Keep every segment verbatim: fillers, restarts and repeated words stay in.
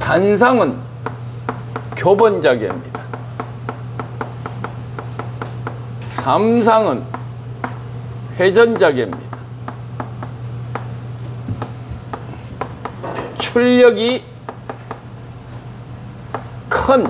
단상은 교본자계입니다. 삼상은 회전자계입니다. 출력이 큰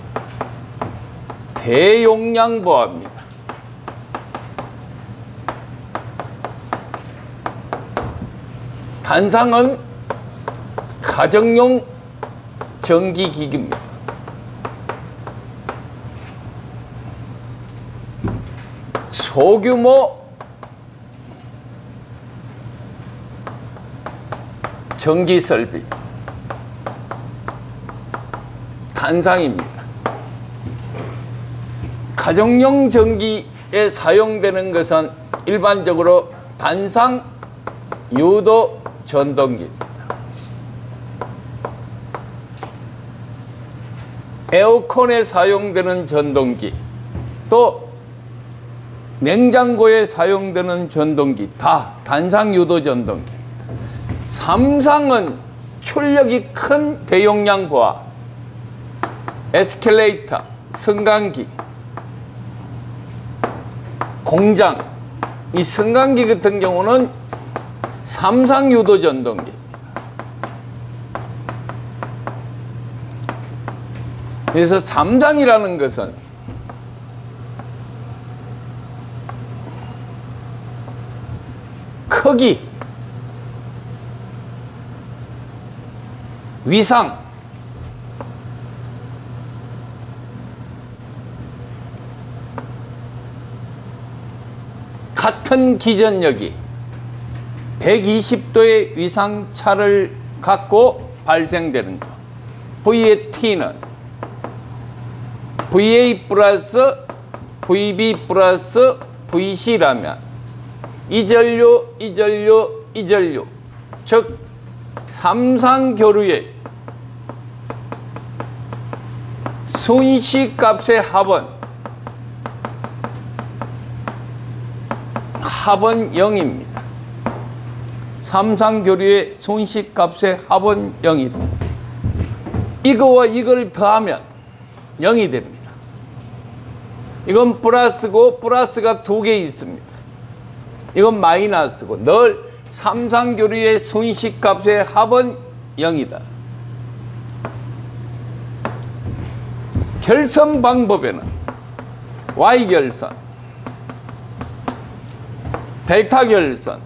대용량 보아입니다. 단상은 가정용 전기기기입니다. 소규모 전기설비 단상입니다. 가정용 전기에 사용되는 것은 일반적으로 단상 유도 전동기입니다. 에어컨에 사용되는 전동기, 또 냉장고에 사용되는 전동기 다 단상 유도 전동기입니다. 삼상은 출력이 큰 대용량 보아, 에스컬레이터, 승강기, 공장, 이 승강기 같은 경우는 삼상 유도 전동기입니다. 그래서 삼상이라는 것은 크기, 위상, 같은 기전력이 백이십 도의 위상차를 갖고 발생되는 것. V의 T는 브이에이 플러스 브이비 플러스 브이씨라면 이 전류, 이 전류, 이 전류, 즉 삼상교류의 순시값의 합은 합은 영입니다. 삼상교류의 순시값의 합은 영이다. 이거와 이걸 더하면 영이 됩니다. 이건 플러스고 플러스가 두 개 있습니다. 이건 마이너스고 늘 삼상교류의 순시값의 합은 영이다. 결선 방법에는 Y결선, 델타 결선,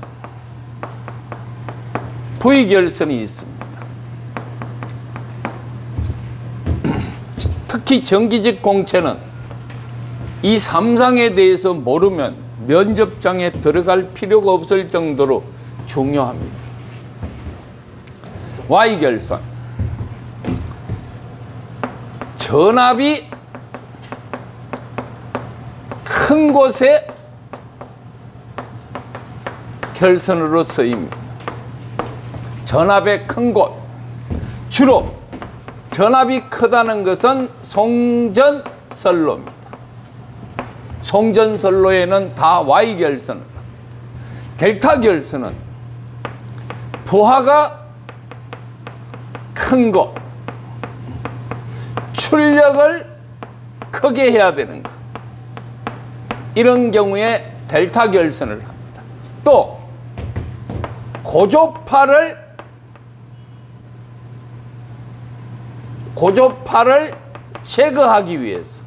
V결선이 있습니다. 특히 전기직 공체는 이 삼상에 대해서 모르면 면접장에 들어갈 필요가 없을 정도로 중요합니다. Y결선, 전압이 큰 곳에 결선으로 쓰입니다. 전압의 큰 곳, 주로 전압이 크다는 것은 송전선로입니다. 송전선로에는 다 Y결선을 합니다. 델타 결선은 부하가 큰 곳, 출력을 크게 해야 되는 것, 이런 경우에 델타 결선을 합니다. 또 고조파를 고조파를 제거하기 위해서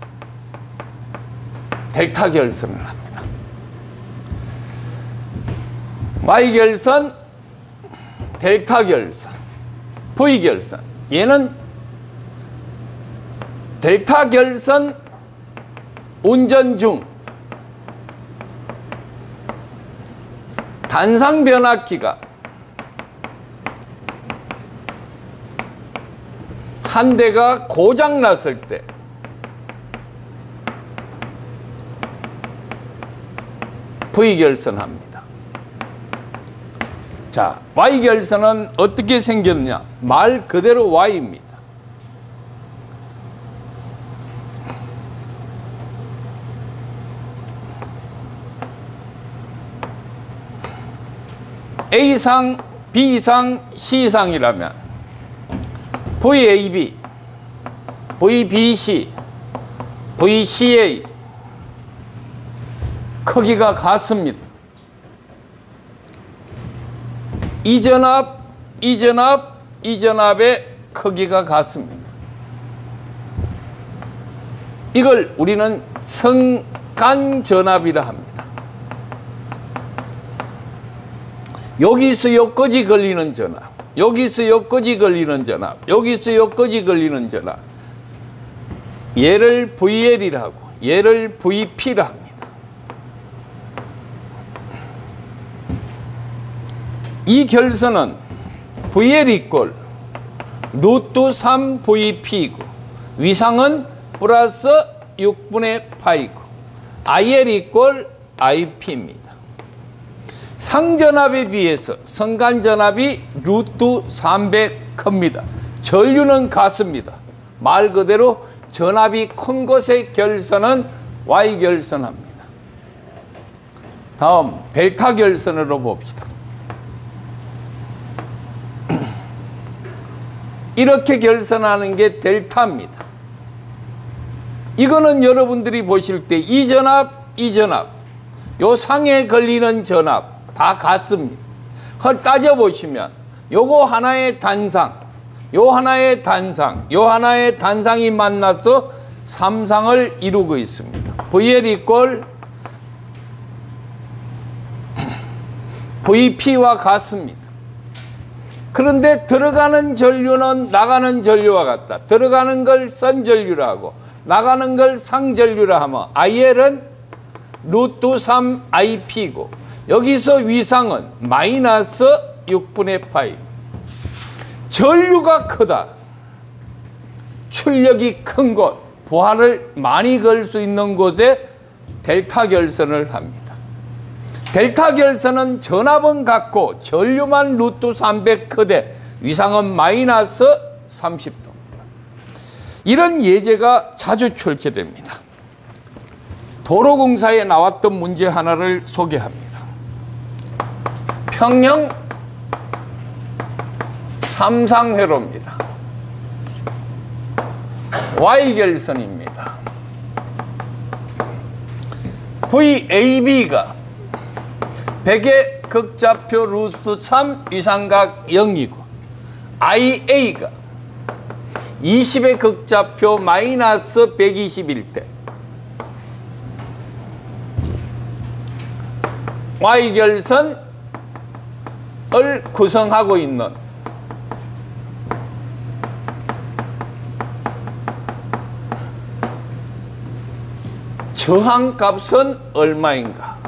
델타 결선을 합니다. Y결선, 델타 결선, V결선. 얘는 델타 결선 운전 중 단상 변압기가 한 대가 고장 났을 때 V결선 합니다. 자, Y결선은 어떻게 생겼냐? 말 그대로 Y입니다. A상, B상, C상이라면 브이에이비, 브이비씨, 브이씨에이 크기가 같습니다. 이 전압, 이 전압, 이 전압의 크기가 같습니다. 이걸 우리는 성간전압이라 합니다. 여기서 여기까지 걸리는 전압, 여기서 여기까지 걸리는 전압, 여기서 여기까지 걸리는 전압, 얘를 브이엘이라고, 얘를 브이피라 합니다. 이 결선은 브이엘 이꼴 루트 삼 브이피이고 위상은 플러스 육분의 파이고 아이엘 이꼴 아이피입니다. 상전압에 비해서 성간전압이 루트 삼백 큽니다. 전류는 같습니다. 말 그대로 전압이 큰 것의 결선은 Y 결선합니다. 다음 델타 결선으로 봅시다. 이렇게 결선하는 게 델타입니다. 이거는 여러분들이 보실 때 이 전압, 이 전압, 요 상에 걸리는 전압 다 같습니다. 그걸 따져보시면 요거 하나의 단상, 요 하나의 단상, 요 하나의 단상이 만나서 삼상을 이루고 있습니다. 브이엘 이꼴 브이피와 같습니다. 그런데 들어가는 전류는 나가는 전류와 같다. 들어가는 걸 선전류라 하고 나가는 걸 상전류라 하면 아이엘은 루트 삼 아이피고 여기서 위상은 마이너스 육분의 파이. 전류가 크다. 출력이 큰 곳, 부하를 많이 걸 수 있는 곳에 델타 결선을 합니다. 델타 결선은 전압은 같고 전류만 루트 삼백 크되 위상은 마이너스 삼십 도입니다. 이런 예제가 자주 출제됩니다. 도로공사에 나왔던 문제 하나를 소개합니다. 평형 삼상회로입니다. Y 결선입니다. 브이에이비가 백의 극좌표 루트 삼 위상각 영이고 아이에이가 이십의 극좌표 마이너스 백이십일 때 Y 결선을 구성하고 있는 저항값은 얼마인가?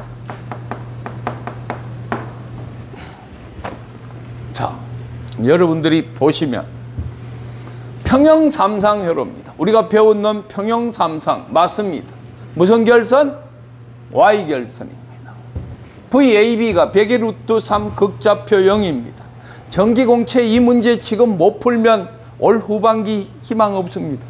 자, 여러분들이 보시면 평형 삼상회로입니다. 우리가 배웠는 평형 삼상 맞습니다. 무슨 결선? Y 결선입니다. 브이에이비가 백의 루트 삼 극좌표 영입니다. 전기공체 이 문제 지금 못 풀면 올 후반기 희망 없습니다.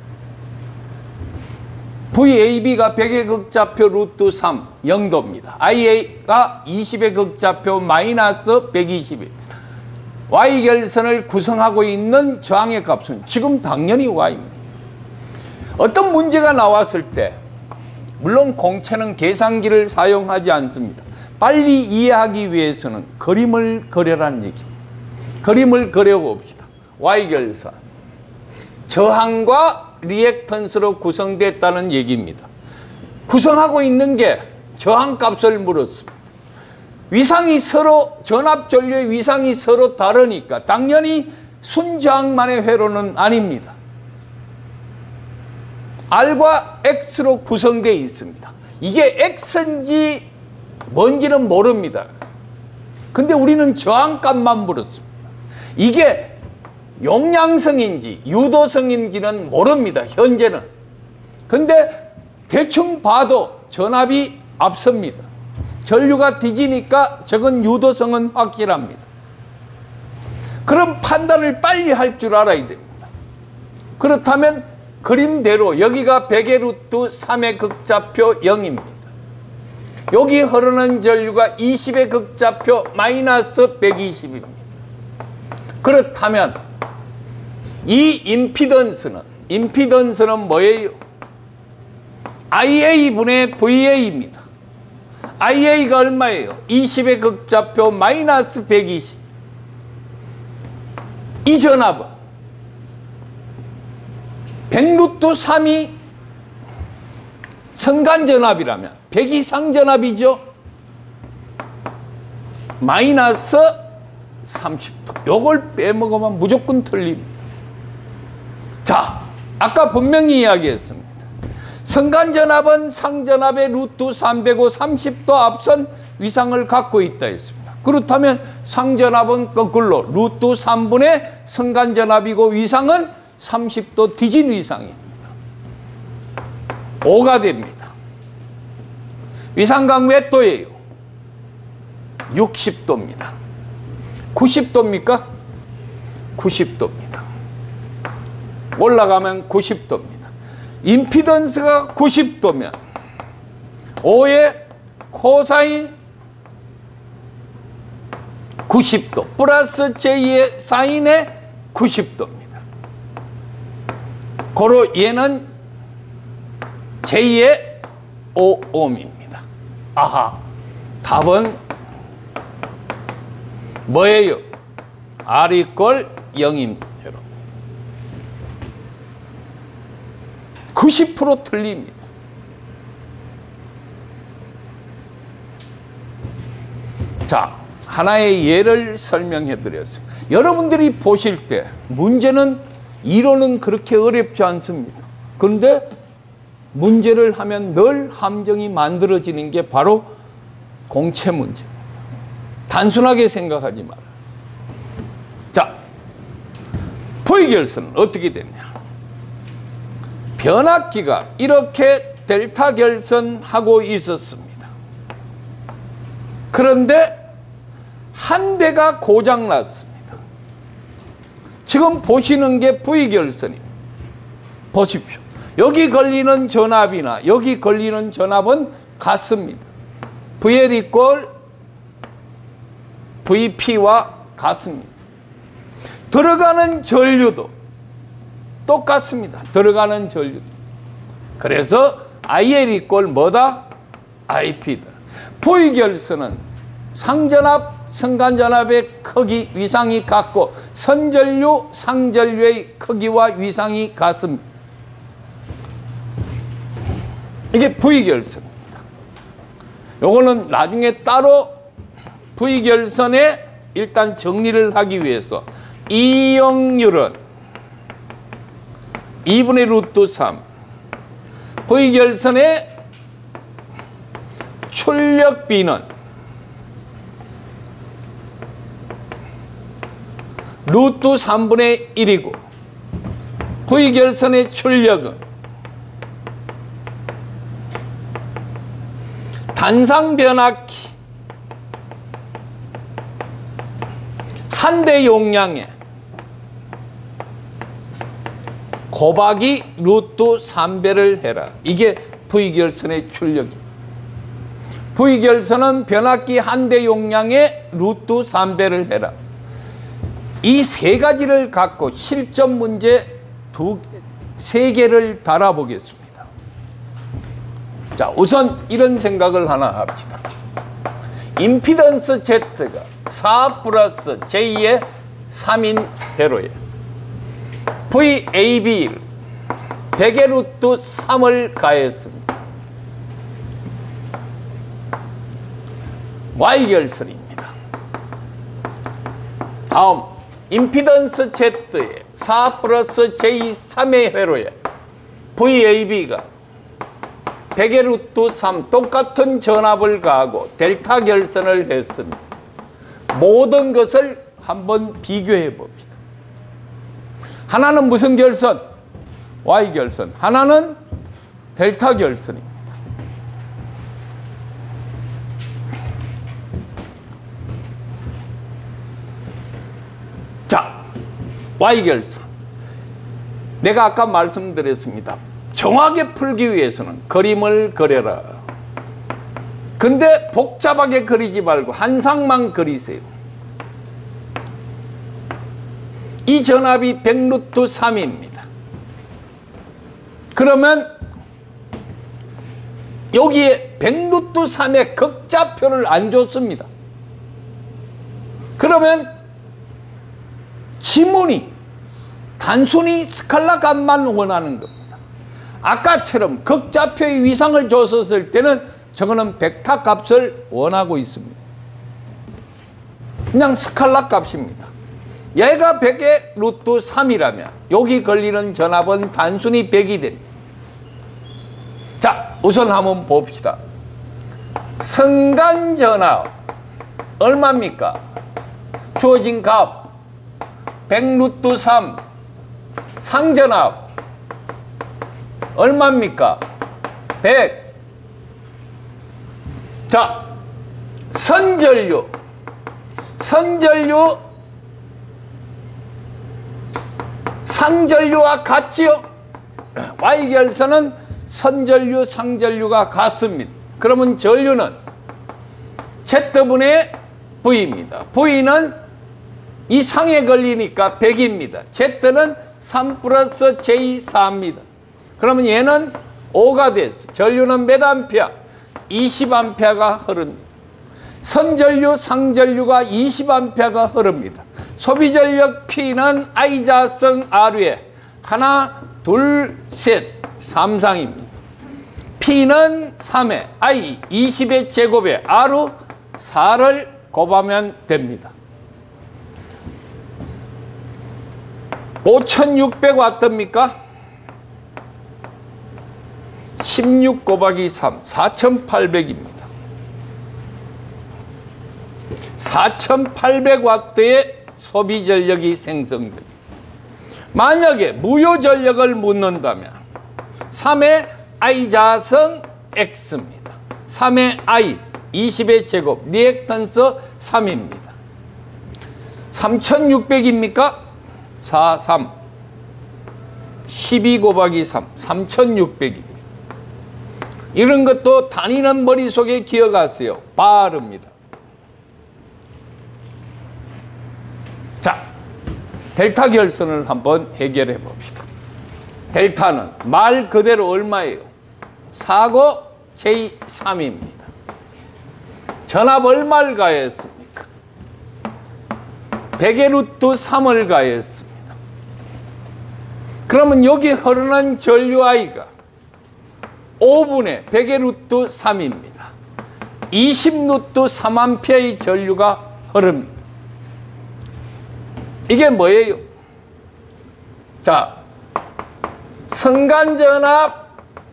브이에이비가 백의 극좌표 루트 삼 영도입니다. 아이에이가 이십의 극좌표 마이너스 백이십입니다. Y 결선을 구성하고 있는 저항의 값은 지금 당연히 Y입니다. 어떤 문제가 나왔을 때 물론 공체는 계산기를 사용하지 않습니다. 빨리 이해하기 위해서는 그림을 그려라는 얘기입니다. 그림을 그려봅시다. Y 결선 저항과 리액턴스로 구성됐다는 얘기입니다. 구성하고 있는 게 저항값을 물었습니다. 위상이 서로 전압 전류의 위상이 서로 다르니까 당연히 순저항만의 회로는 아닙니다. R과 X로 구성되어 있습니다. 이게 X인지 뭔지는 모릅니다. 근데 우리는 저항값만 물었습니다. 이게 용량성인지 유도성인지는 모릅니다. 현재는. 근데 대충 봐도 전압이 앞섭니다. 전류가 뒤지니까 저건 유도성은 확실합니다. 그럼 판단을 빨리 할 줄 알아야 됩니다. 그렇다면 그림대로 여기가 백의 루트 삼의 극좌표 영입니다. 여기 흐르는 전류가 이십의 극좌표 마이너스 백이십입니다. 그렇다면 이 임피던스는 임피던스는 뭐예요? 아이에이분의 브이에이입니다. 아이에이가 얼마예요? 이십의 극좌표 마이너스 백이십. 이 전압은 백 루트 삼이 성간전압이라면 백이 상전압이죠. 마이너스 삼십 도. 요걸 빼먹으면 무조건 틀립니다. 자, 아까 분명히 이야기했습니다. 성간전압은 상전압의 루트 삼백오 삼십 도 앞선 위상을 갖고 있다 했습니다. 그렇다면 상전압은 거꾸로 루트 삼분의 성간전압이고 위상은 삼십 도 뒤진 위상입니다. 오가 됩니다. 위상각 몇 도예요? 육십 도입니다. 구십 도입니까? 구십 도입니다. 올라가면 구십 도입니다. 임피던스가 구십 도면 오의 코사인 구십 도 플러스 제이의 사인의 구십 도입니다. 고로 얘는 제이의 오 옴입니다. 아하, 답은 뭐예요? R 이퀄 영입니다. 구십 퍼센트 틀립니다. 자, 하나의 예를 설명해 드렸습니다. 여러분들이 보실 때 문제는 이론은 그렇게 어렵지 않습니다. 그런데 문제를 하면 늘 함정이 만들어지는 게 바로 공채 문제입니다. 단순하게 생각하지 마라. 자, V결선은 어떻게 되냐? 변압기가 이렇게 델타 결선하고 있었습니다. 그런데 한 대가 고장 났습니다. 지금 보시는 게 V결선입니다. 보십시오. 여기 걸리는 전압이나 여기 걸리는 전압은 같습니다. 브이엘 이퀄 브이피와 같습니다. 들어가는 전류도 똑같습니다. 들어가는 전류도. 그래서 아이엘 이퀄 뭐다? 아이피다. V결선은 상전압, 성간전압의 크기, 위상이 같고 선전류, 상전류의 크기와 위상이 같습니다. 이게 V결선입니다. 요거는 나중에 따로 V결선에 일단 정리를 하기 위해서 이용률은 이분의 루트 삼, V결선의 출력비는 루트 삼분의 일이고 V결선의 출력은 단상변압기 한 대 용량에 곱하기 루트 삼 배를 해라. 이게 V결선의 출력입니다. V결선은 변압기 한 대 용량에 루트 삼 배를 해라. 이 세 가지를 갖고 실전 문제 두, 세 개를 달아보겠습니다. 자, 우선 이런 생각을 하나 합시다. 임피던스 Z가 사 플러스 J의 삼인 회로에 브이에이비를 백의 루트 삼을 가했습니다. Y결선입니다. 다음 임피던스 Z의 사 플러스 제이 삼의 회로에 브이에이비가 백의 루트 삼 똑같은 전압을 가하고 델타 결선을 했습니다. 모든 것을 한번 비교해 봅시다. 하나는 무슨 결선? Y결선. 하나는 델타 결선입니다. 자, Y결선. 내가 아까 말씀드렸습니다. 정확하게 풀기 위해서는 그림을 그려라. 근데 복잡하게 그리지 말고 한 상만 그리세요. 이 전압이 백 루트 삼입니다. 그러면 여기에 백 루트 삼의 극좌표를 안 줬습니다. 그러면 지문이 단순히 스칼라 값만 원하는 겁니다. 아까처럼 극좌표의 위상을 줬었을 때는 저거는 벡터 값을 원하고 있습니다. 그냥 스칼라 값입니다. 얘가 백의 루트 삼이라면 여기 걸리는 전압은 단순히 백이 됩니다. 자, 우선 한번 봅시다. 성간 전압 얼마입니까? 주어진 값 백 루트 삼. 상전압 얼마입니까? 백. 자, 선전류 선전류 상전류와 같지요? Y결선은 선전류 상전류가 같습니다. 그러면 전류는 Z분의 V입니다. V는 이 상에 걸리니까 백입니다. Z는 삼 플러스 제이 사입니다. 그러면 얘는 오가 됐어. 전류는 몇 암페어? 이십 암페어가 흐릅니다. 선전류, 상전류가 이십 암페어가 흐릅니다. 소비전력 P는 I자성 R에 하나, 둘, 셋, 삼상입니다. P는 삼에 I 이십의 제곱에 R 사를 곱하면 됩니다. 오천육백 와트입니까? 십육 곱하기 삼, 사천팔백입니다. 사천팔백 와트의 소비 전력이 생성됩니다. 만약에 무효 전력을 묻는다면 삼의 I 자성 X입니다. 삼의 I, 이십의 제곱, 리액턴스 삼입니다. 삼천육백입니까? 사, 삼. 십이 곱하기 삼, 삼천육백입니다. 이런 것도 다니는 머릿속에 기억하세요. 바릅니다. 자, 델타 결선을 한번 해결해 봅시다. 델타는 말 그대로 얼마예요? 사고 제이 삼입니다. 전압 얼마를 가했습니까? 백의 루트 삼을 가했습니다. 그러면 여기 흐르는 전류 I가 오분의 백의 루트 삼입니다. 이십 루트 삼 암페어의 전류가 흐릅니다. 이게 뭐예요? 자, 성간전압,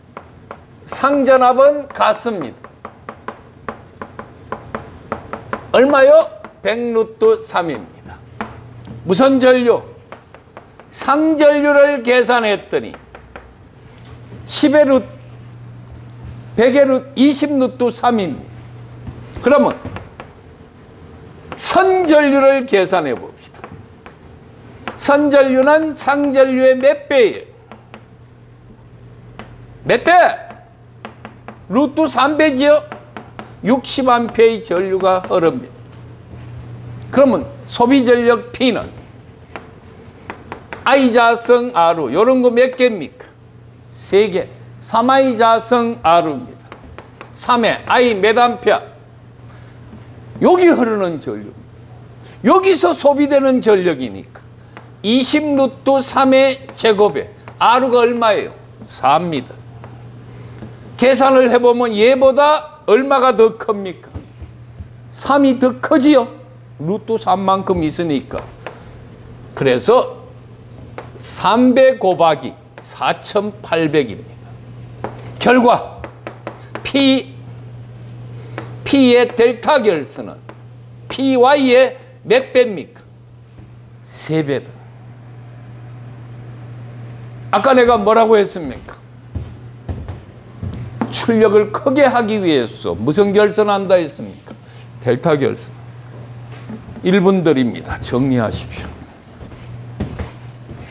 상전압은 같습니다. 얼마요? 백 루트 삼입니다. 무슨 전류? 상전류를 계산했더니 십의 루트, 백의 루트, 이십 루트 삼입니다. 그러면 선전류를 계산해 봅시다. 선전류는 상전류의 몇 배예요? 몇 배? 루트 삼 배지요? 육십 암페어의 전류가 흐릅니다. 그러면 소비전력 P는 I자성 R, 이런 거 몇 개입니까? 세 개. 삼 I자성 R입니다. 삼에 I 몇 암페어? 여기 흐르는 전류. 여기서 소비되는 전력이니까 이십 루트 삼의 제곱에 R가 얼마예요? 사입니다. 계산을 해보면 얘보다 얼마가 더 큽니까? 삼이 더 커지요? 루트 삼만큼 있으니까. 그래서 삼백 곱하기 사천팔백입니다. 결과 P, P의 델타 결선은 피와이의 몇 배입니까? 세 배다. 아까 내가 뭐라고 했습니까? 출력을 크게 하기 위해서 무슨 결선한다 했습니까? 델타 결선. 일 분 드립니다. 정리하십시오.